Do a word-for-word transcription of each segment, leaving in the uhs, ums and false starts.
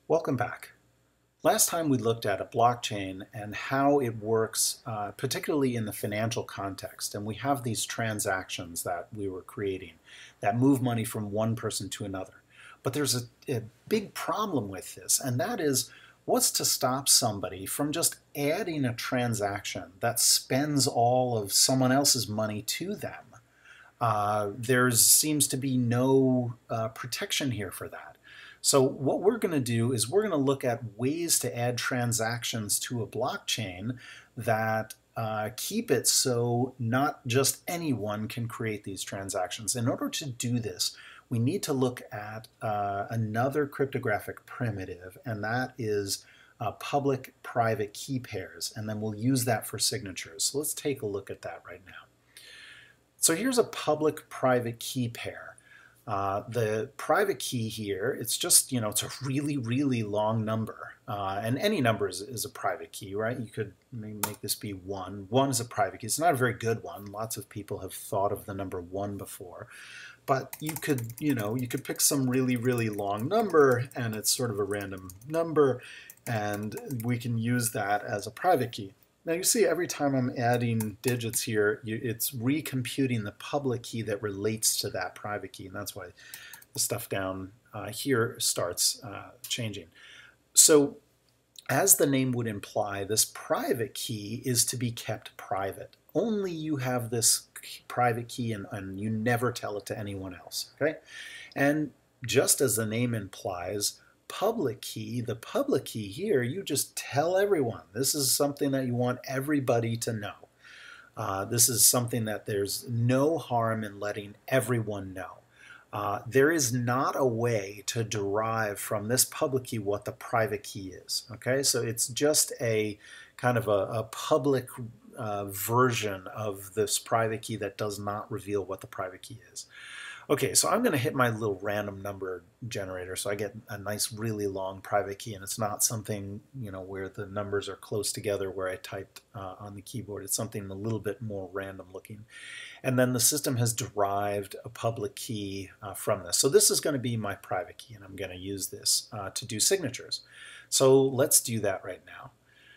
Welcome back. Last time we looked at a blockchain and how it works, uh, particularly in the financial context. And we have these transactions that we were creating that move money from one person to another. But there's a, a big problem with this, and that is what's to stop somebody from just adding a transaction that spends all of someone else's money to them? Uh, there seems to be no uh, protection here for that. So what we're going to do is we're going to look at ways to add transactions to a blockchain that uh, keep it so not just anyone can create these transactions. In order to do this, we need to look at uh, another cryptographic primitive, and that is uh, public-private key pairs, and then we'll use that for signatures. So let's take a look at that right now. So here's a public-private key pair. Uh, the private key here, it's just, you know, it's a really, really long number. Uh, and any number is, is a private key, right? You could make this be one. One is a private key. It's not a very good one. Lots of people have thought of the number one before. But you could, you know, you could pick some really, really long number, and it's sort of a random number, and we can use that as a private key. Now you see every time I'm adding digits here, you, it's recomputing the public key that relates to that private key, and that's why the stuff down uh, here starts uh, changing. So as the name would imply, this private key is to be kept private. Only you have this private key, and, and you never tell it to anyone else, okay? And just as the name implies, public key, the public key here, you just tell everyone. This is something that you want everybody to know. Uh, this is something that there's no harm in letting everyone know. Uh, there is not a way to derive from this public key what the private key is. Okay, so it's just a kind of a, a public uh, version of this private key that does not reveal what the private key is. Okay, so I'm going to hit my little random number generator, so I get a nice, really long private key, and it's not something, you know, where the numbers are close together where I typed uh, on the keyboard. It's something a little bit more random looking. And then the system has derived a public key uh, from this. So this is going to be my private key, and I'm going to use this uh, to do signatures. So let's do that right now.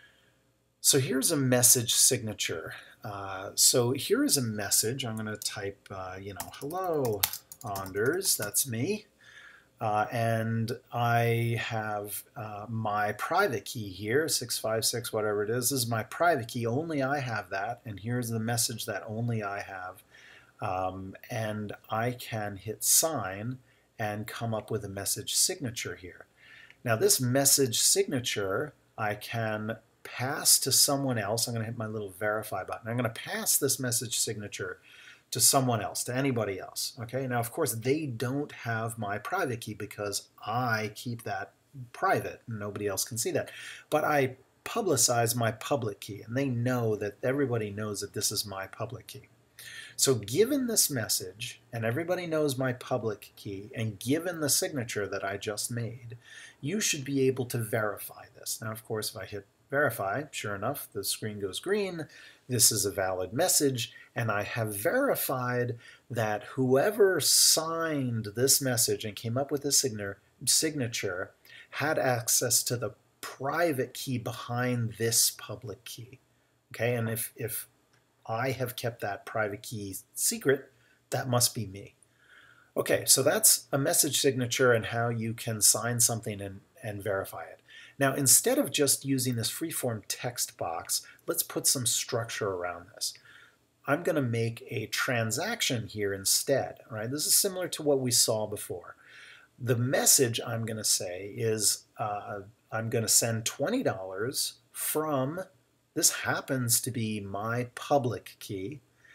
So here's a message signature. Uh, so here is a message. I'm going to type, uh, you know, hello, Anders, that's me. Uh, and I have uh, my private key here, six five six, whatever it is. This is my private key. Only I have that. And here's the message that only I have. Um, and I can hit sign and come up with a message signature here. Now this message signature, I can pass to someone else. I'm going to hit my little verify button. I'm going to pass this message signature to someone else, to anybody else. Okay, now of course they don't have my private key because I keep that private and nobody else can see that. But I publicize my public key, and they know that everybody knows that this is my public key. So given this message, and everybody knows my public key, and given the signature that I just made, you should be able to verify this. Now of course if I hit verify, sure enough, the screen goes green. This is a valid message, and I have verified that whoever signed this message and came up with this signature had access to the private key behind this public key. Okay, and if, if I have kept that private key secret, that must be me. Okay, so that's a message signature and how you can sign something and, and verify it. Now, instead of just using this freeform text box, let's put some structure around this. I'm going to make a transaction here instead. Right? This is similar to what we saw before. The message I'm going to say is uh, I'm going to send twenty dollars from, this happens to be my public key,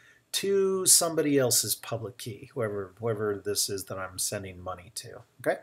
to somebody else's public key, whoever, whoever this is that I'm sending money to. Okay?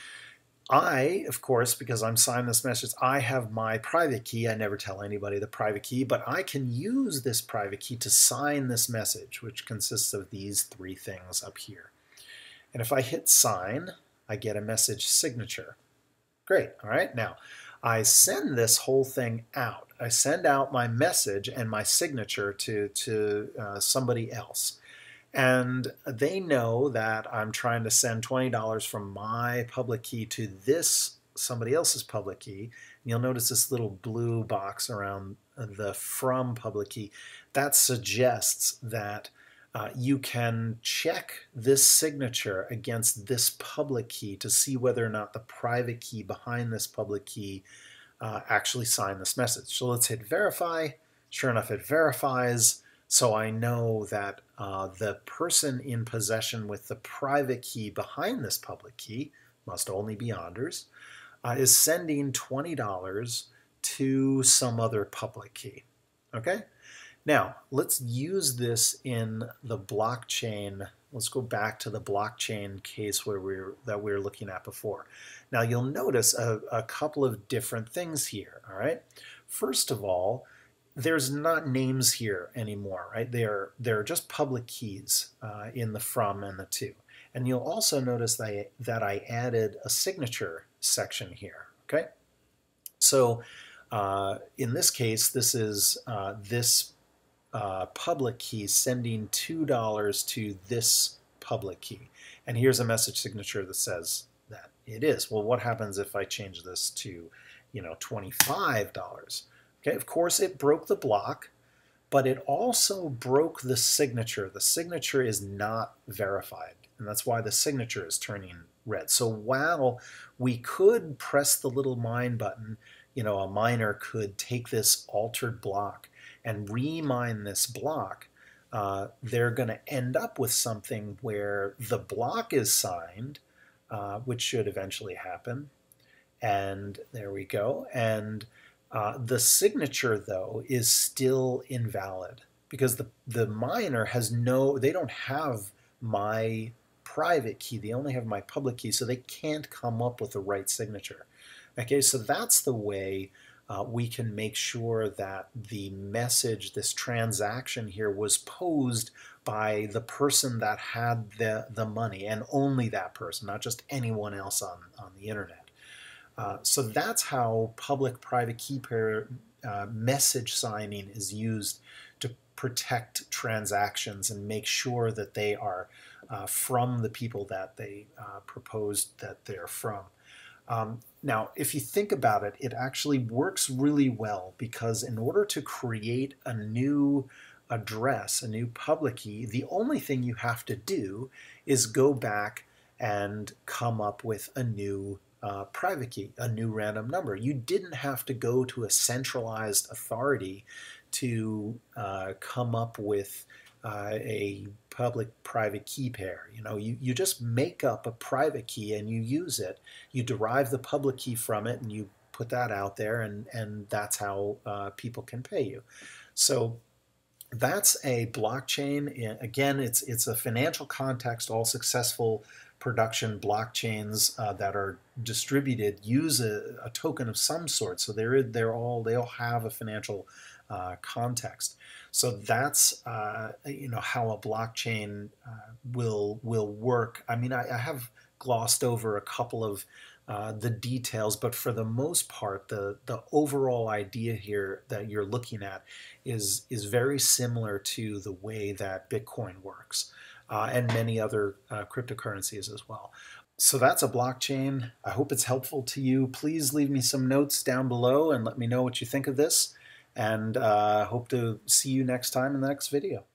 I, of course, because I'm signing this message, I have my private key. I never tell anybody the private key, but I can use this private key to sign this message, which consists of these three things up here. And if I hit sign, I get a message signature. Great, all right? Now, I send this whole thing out. I send out my message and my signature to, to uh, somebody else. And they know that I'm trying to send twenty dollars from my public key to this somebody else's public key. And you'll notice this little blue box around the from public key. That suggests that uh, you can check this signature against this public key to see whether or not the private key behind this public key uh, actually signed this message. So let's hit verify. Sure enough, it verifies. So I know that uh, the person in possession with the private key behind this public key, must only be Anders, uh, is sending twenty dollars to some other public key. Okay? Now, let's use this in the blockchain. Let's go back to the blockchain case where we we're, that we were looking at before. Now, you'll notice a, a couple of different things here, all right? First of all, there's not names here anymore, right? They're, they're just public keys uh, in the from and the to. And you'll also notice that I, that I added a signature section here, okay? So uh, in this case, this is uh, this uh, public key sending two dollars to this public key. And here's a message signature that says that it is. Well, what happens if I change this to, you know, twenty-five dollars? Okay, of course it broke the block, but it also broke the signature. The signature is not verified, and that's why the signature is turning red. So while we could press the little mine button, you know, a miner could take this altered block and remine this block, uh, they're going to end up with something where the block is signed, uh, which should eventually happen. And there we go. And uh, the signature, though, is still invalid because the, the miner has no, they don't have my private key. They only have my public key, so they can't come up with the right signature. Okay, so that's the way uh, we can make sure that the message, this transaction here, was posed by the person that had the, the money, and only that person, not just anyone else on, on the internet. Uh, so that's how public-private key pair uh, message signing is used to protect transactions and make sure that they are uh, from the people that they uh, proposed that they're from. Um, now, if you think about it, it actually works really well because in order to create a new address, a new public key, the only thing you have to do is go back and come up with a new uh, private key, a new random number. You didn't have to go to a centralized authority to uh, come up with uh, a public-private key pair. You know, you, you just make up a private key and you use it. You derive the public key from it and you put that out there, and, and that's how uh, people can pay you. So that's a blockchain. Again, it's, it's a financial context. All successful production blockchains uh, that are distributed use a, a token of some sort. So they're, they're all, they all have a financial uh, context. So that's uh, you know, how a blockchain uh, will will work. I mean, I, I have glossed over a couple of uh, the details, but for the most part, the the overall idea here that you're looking at is is very similar to the way that Bitcoin works, uh, and many other uh, cryptocurrencies as well. So that's a blockchain. I hope it's helpful to you. Please leave me some notes down below and let me know what you think of this. And uh, hope to see you next time in the next video.